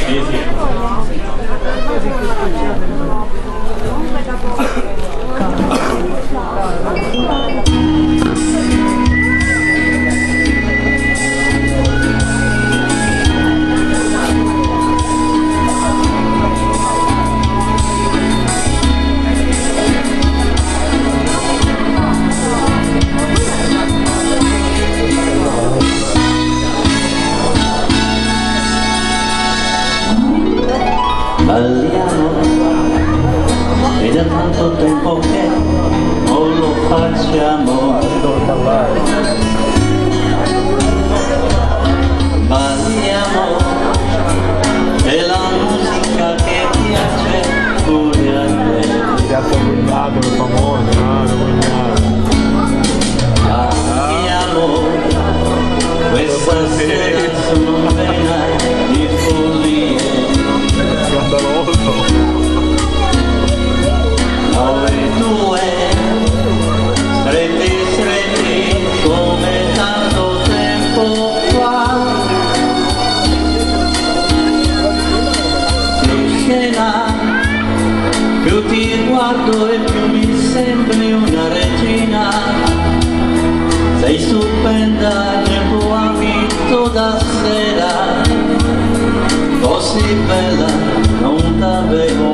Balliamo ed è tanto tempo che non lo facciamo. Balliamo è la musica che piace pure a te. Piazza Cognato, famoso, Balliamo questa sera su un'ovena di follia. Noi due stretti stretti come tanto tempo fa, più scena, più ti guardo e più mi sembri una regina. Sei stupenda nel tuo abito da sera, così bella non t'avevo